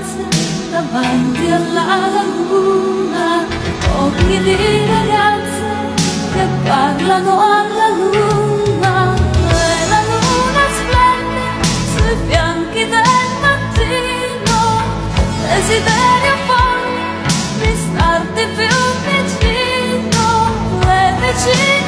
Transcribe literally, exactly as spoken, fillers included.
ragazze davanti alla laguna, occhi di ragazze che parlano alla luna, e la luna splende sui fianchi del mattino, desiderio forte di starti più vicino, e vicino